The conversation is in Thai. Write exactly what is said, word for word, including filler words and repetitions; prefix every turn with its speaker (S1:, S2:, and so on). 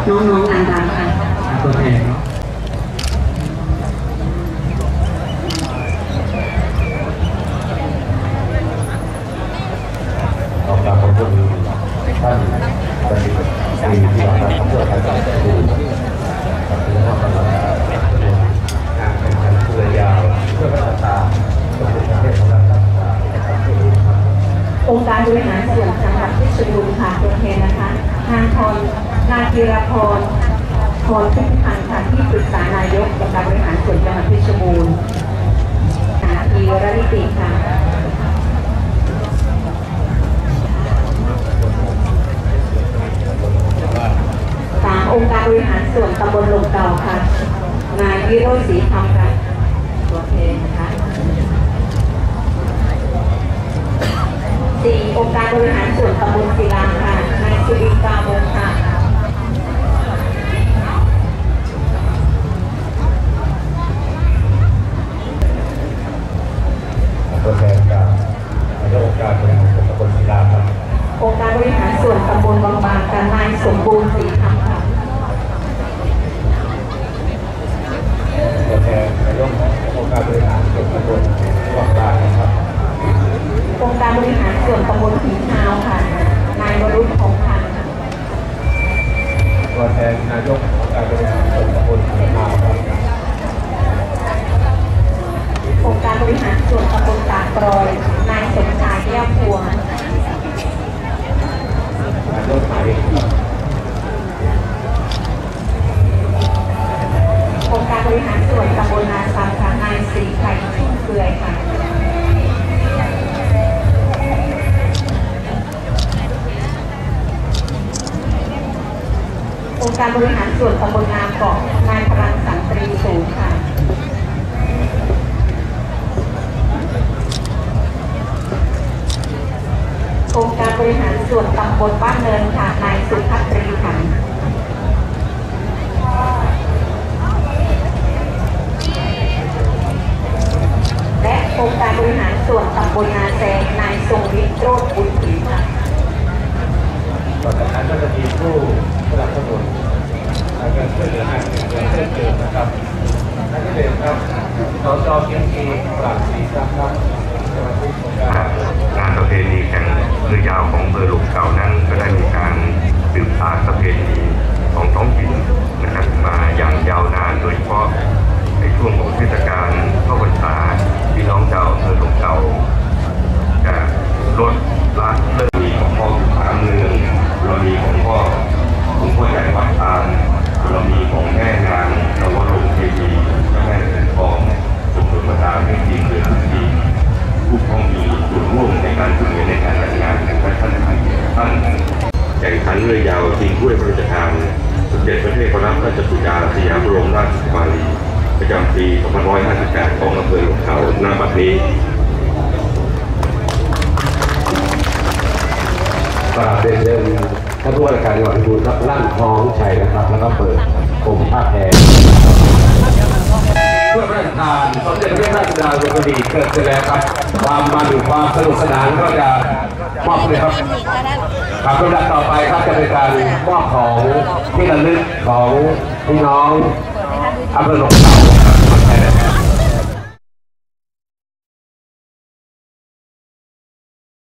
S1: น้องๆนางๆค่ะตัวแทนเนาะ
S2: ขอบคุณท่านประธานที่รักของเพื่อไทยจากดูขอบคุณท่านประธานการแข่งขันเรือยาวเพื่อพัฒนาประเทศของเรา
S1: องค์การบริหารส่วนจังหวัดเพชรบูรณ์ค่ะตัวแทนนะคะนางพรนางธีรพรพรพิพิพันธ์ค่ะที่ปรึกษานายกองค์การบริหารส่วนจังหวัดเพชรบูรณ์นาทีรณิติค่ะสามองค์การบริหารส่วนตำบลลมเก่าค่ะนายวิโรจน์ศรีธรรมค่ะตัวแทนนะคะสี่องค์การบริหารส่วนตำบลศิลาค่ะนายสุรินทร์กาโมค่ะ
S2: ตัวแทนจากนายกองค์การบริหารส่วนตำบลศิลาครับ
S1: องค์การบริหารส่วนตำบลบางบางค่ะนายสมบูรณ์ศรีธรรมค่ะ
S2: ตัวแทนนายกองค์การบริหารส่วนตำบลบางบางนะครับ
S1: องค์การบริหารส่วนตำบลหินชาวค่ะนายวรุษของพันธ์
S2: ตัวแทนนายกองค์การบริหารส่วนตำบลหินชาวครับ
S1: องค์การบริหารส่วนตำบลตากรอยนายสมชายแก้วพวง
S2: นายกหมาย
S1: องค์การบริหารส่วนตำบลนาซัมค่ะนายศรีไข่ชุ่มเกลือค่ะองค์การบริหารส่วนตำบลนาเกาะนายพลังสันตรีสูงค่ะองค์การบริหารส่วนตำบลบ้านเนินค่ะนายสุภัทรีขันธ์และองค์การบริหารส่วนตำบลนาแซงนายทรงฤทธิ์โรจน์บุญศรีค่ะ
S2: ต่อจากนั้นก็จะมีผู้สนับสนุนการช่วยเหลืองานเงินเพื่อเกิดนะครับนั่นก็เป็นครับสจเพียงกีปราบศรีทรัพย์ครับ
S3: งานประเพณีแข่งเรือยาวของอำเภอหลมเก่านั้นก็ได้มีการสืบสานประเพณีของท้องถิ่นนะครับมาอย่างยาวนานโดยเฉพาะในช่วงของเทศกาลเข้าพรรษาพี่น้องชาวอำเภอหลมเก่าจะลดละเลิกมีของพ่ออยู่สามเมืองเรามีของพ่อคุณพ่อใหญ่วัดตาลเรามีของแม่นางนวรงค์เทวีและแม่เสือทองสุขประดาให้ทีมเรือทีมผู้พ้องมีส่วนร่วมในการช่วยเหลือในการจัดงานนะครับท่านท่านแข่งขันเรือยาวชิงถ้วยพระราชทานสมเด็จพระเทพรัตนราชสุดาสยามบรมราชกุมารีประจำปีสองพันห้าร้อยห้าสิบแปดของอำเภอหลมเก่าณ บัดนี้
S2: กราบเรียนเชิญท่านผู้ว่าราชการจังหวัดเพชรบูรณ์ครับลั่นคล้องชัยนะครับแล้วก็เปิดกรมผ้าแพรเพื่อพระราชทานสมเด็จพระราชดารุณีเกิดขึ้นแล้วครับความมันความสนุกสนานก็จะมอบเลยครับครับลำดับต่อไปครับจะเป็นการมอบของที่ระลึกของพี่น้องอำเภอหลมเก่าครับ